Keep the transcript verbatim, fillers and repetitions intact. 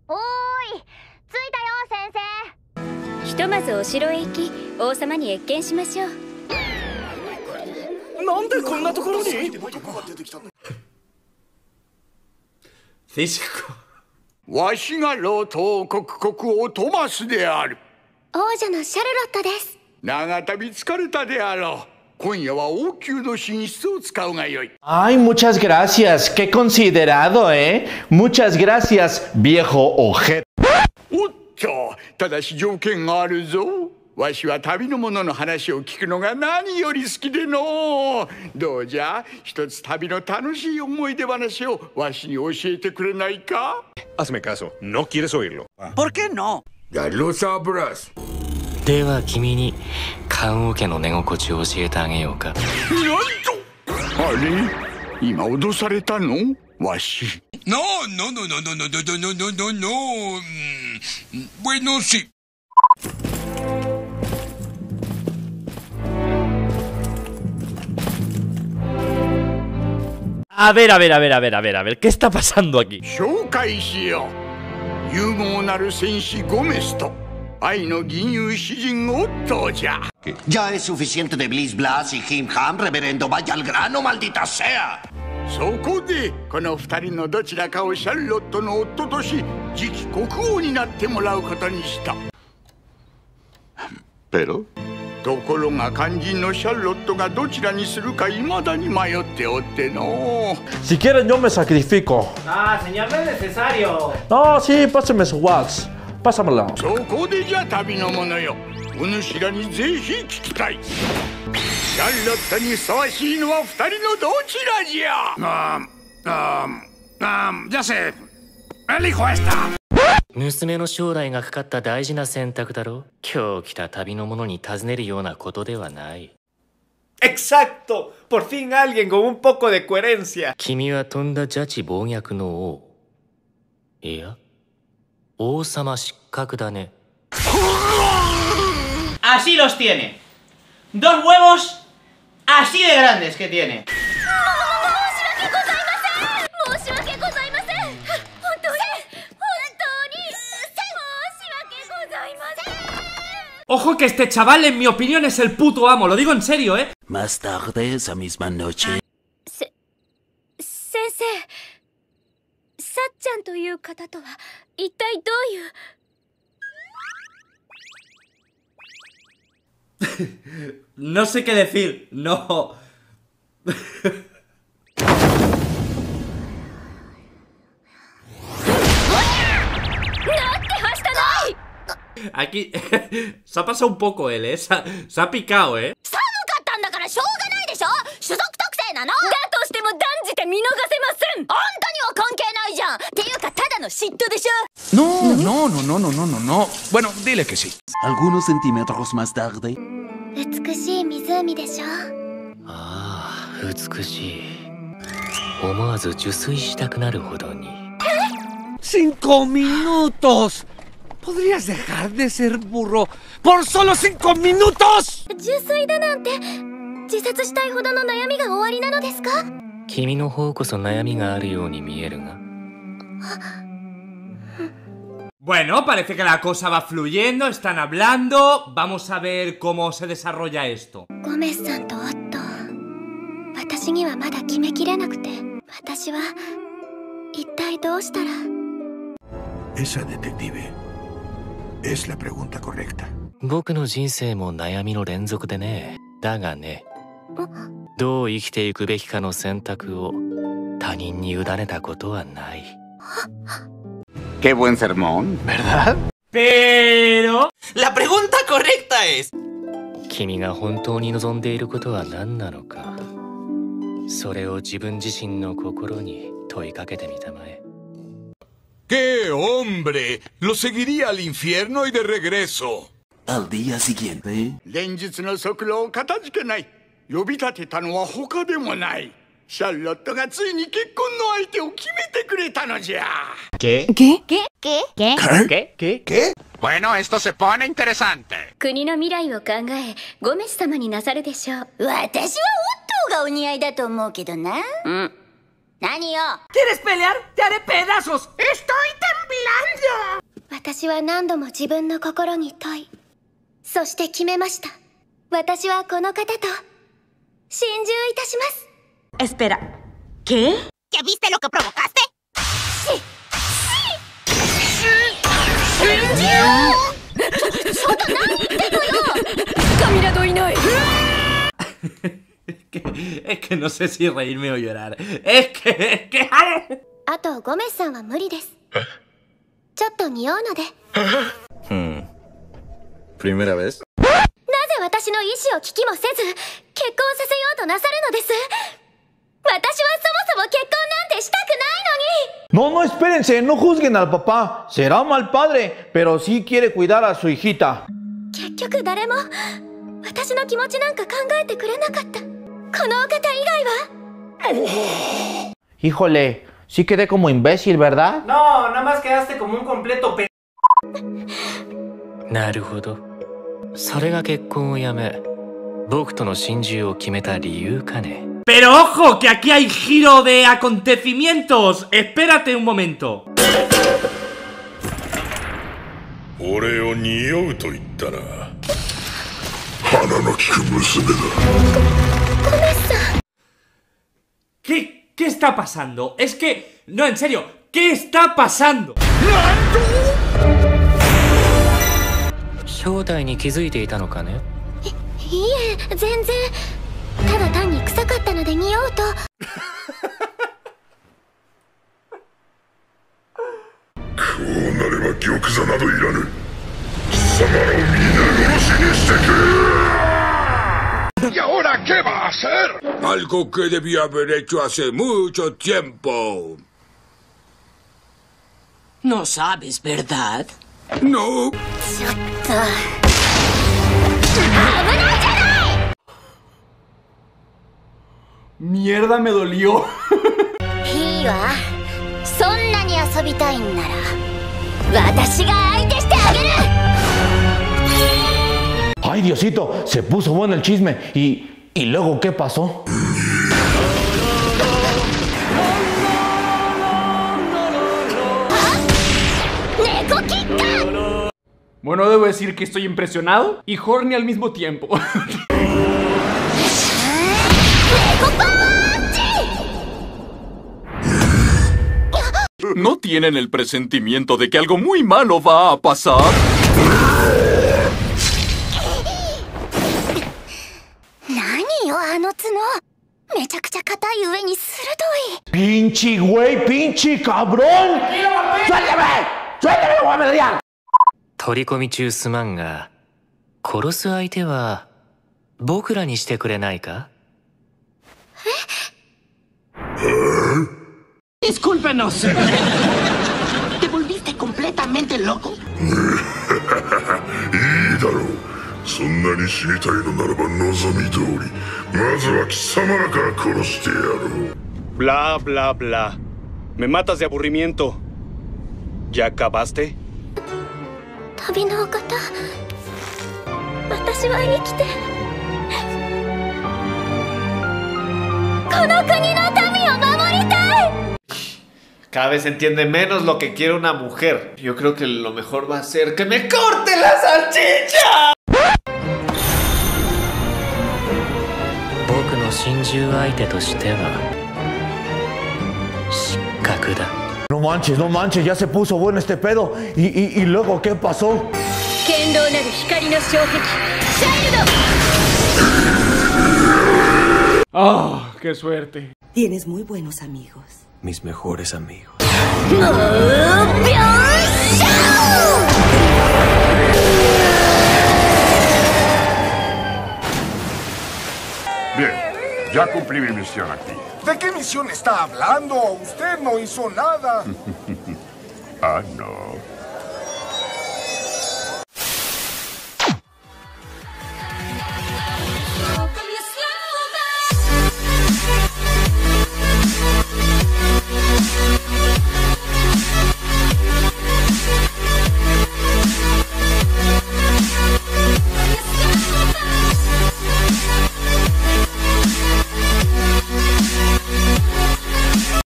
おーい、着いたよ先生。 ひとまずお城へ行き王様に謁見しましょう。 なんでこんなところに？ わしがロート王国国王トマスである。 王女のシャルロットです。 長旅疲れたであろう。今夜は王宮の寝室を使うがよい。 Ay, muchas gracias. Qué considerado, ¿eh? Muchas gracias, viejo ojete. おっと、ただし条件があるぞ。わしは旅の者の話を聞くのが何より好きでの。どうじゃ、一つ旅の楽しい思い出話をわしに教えてくれないか？ Hazme caso, no quieres oírlo. ¿Por qué no? Ya lo sabrás. では君に棺桶の寝心地を教えてあげようか。 なんと、あれ、今脅されたの？わし。 No, no, no, no, no, no, no, no, no, no, no. Bueno, sí. A ver, a ver, a ver, a ver, a ver, a ver, ¿qué está pasando aquí? 紹介しよう。勇猛なる戦士ゴメスと愛の銀融詩人オットーじゃ。 Ya es suficiente de Bliss Blas y Jim Ham, reverendo. Vaya al grano, maldita sea. そこでこの二人のどちらかをシャルロットの夫とし次期国王になってもらうことにした。Pero? ところが肝心のシャルロットがどちらにするかいまだに迷っておっての。 Si quieren, yo me sacrifico. Ah, señor, no es necesario. No, sí, pásame su wax. Pásamelo. そこでじゃ旅の者よ。お主らにぜひ聞きたい。シャルロットにふさわしいのは二人のどちらじゃ。 Ah, ah, ah, ya sé. Elijo esta. 娘の将来がかかった大事な選択だろ。今日来た旅の者に尋ねるようなことではない。 Exacto. Por fin alguien con un poco de coherencia. 君はとんだ邪智暴虐の王。いや、王様失格だね。 Así los tiene. Dos huevos así de grandes que tiene. Ojo que este chaval, en mi opinión, es el puto amo. Lo digo en serio, ¿eh? Más tarde esa misma noche. せ、先生、さっちゃんという方とは一体どういう。 No sé qué decir. No. Aquí se ha pasado un poco él, ¿eh? Se ha, se ha picado, ¿eh? No, no, no, no, no, no, no, no. Bueno, dile que sí. Algunos centímetros más tarde. 美しい湖でしょ。 ああ、美しい。思わず受水したくなるほどに。 ¡Cinco minutos! ¿Podrías dejar de ser burro por solo cinco minutos? 受水だなんて自殺したいほどの悩みが終わりなのですか？ 君の方こそ悩みがあるように見えるが。 Bueno, parece que la cosa va fluyendo, están hablando. Vamos a ver cómo se desarrolla esto. ゴメスさんとオット、私にはまだ決めきれなくて、私は一体どうしたら。 Esa detective es la pregunta correcta. 僕の人生も悩みの連続でね。だがね、どう生きていくべきかの選択を他人に委ねたことはない。 Qué buen sermón, ¿verdad? Pero... La pregunta correcta es... 君が本当に望んでいることは何なのか。それを自分自身の心に問いかけてみたまえ。 ¡Qué hombre! Lo seguiría al infierno y de regreso. Al día siguiente. 連日の足労を片付けない。呼び立てたのは他でもない。 シャルロットがついに結婚の相手を決めてくれたのじゃ。 ¿Qué? ¿Qué? ¿Qué? ¿Qué? ¿Qué? ¿Qué? ¿Qué? Bueno, esto se pone interesante. 国の未来を考え、ゴメス様になさるでしょう。 私はオットーがお似合いだと思うけどな。うん。何よ。 ¿Quieres pelear? ¡Te haré pedazos! ¡Estoy temblando! 私は何度も自分の心に問い、そして決めました。私はこの方と心中いたします。 Espera, ¿qué? ¿Ya viste lo que provocaste? ¡Sí! Es que, es que no sé si reírme o llorar. Es que... Es que... あとゴメスさんは無理です。ちょっと匂うので。 Hmm. ¿Primera vez? なぜ私の意思を聞きもせず結婚させようとなさるのです。私はそもそも結婚なんてしたくないのに。 No, no, espérense, no juzguen al papá. Será mal padre, pero sí quiere cuidar a su hijita. 結局誰も私の気持ちなんか考えてくれなかった。このお方以外は。 Híjole, sí quedé como imbécil, ¿verdad? No, nada más quedaste como un completo pe... なるほど。それが結婚をやめ、僕との心中を決めた理由かね。 Pero ojo, que aquí hay giro de acontecimientos. Espérate un momento. 俺を匂うと言ったな。鼻の利く娘だ。 ¿Qué, ¿Qué está pasando? Es que... No, en serio, ¿qué está pasando? 正体に気づいていたのかね。 いいえ、全然。ただ単に臭かったので匂うと。 こうなれば玉座などいらぬ。貴様らを皆殺しにしてくれ。 ¿Y ahora qué va a hacer? Algo que debía haber hecho hace mucho tiempo. No sabes, ¿verdad? No. ちょっと。危ないじゃない。 Mierda, me dolió. いいわ。そんなに遊びたいんなら私が相手してあげる。 Ay, Diosito, se puso bueno el chisme. ¿Y, y luego qué pasó? Bueno, debo decir que estoy impresionado y horny al mismo tiempo. ¿No tienen el presentimiento de que algo muy malo va a pasar? ¡Pinche güey! ¡Pinche cabrón! ¡Suéltame! ¡Suéltame! ¡Lo voy a mediar! 取り込み中すまんが、殺す相手は僕らにしてくれないか？ Discúlpenos. ¿Te volviste completamente loco? いいだろう。そんなに死にたいのならば望み通り、まずは貴様らから殺してやろう。 Bla, bla, bla. Me matas de aburrimiento. ¿Ya acabaste? 旅のお方、私は生きてこの国の民を守りたい。 Cada vez entiende menos lo que quiere una mujer. Yo creo que lo mejor va a ser que me corte la salchicha. 僕の心中相手としては失格だ。 No manches, no manches, ya se puso bueno este pedo. ¿Y, y, y luego qué pasó? 堅牢なる光の障壁、シャイルド。 ¡Oh, qué suerte! Tienes muy buenos amigos. Mis mejores amigos. Bien, ya cumplí mi misión aquí. ¿De qué misión está hablando? Usted no hizo nada. Ah, no.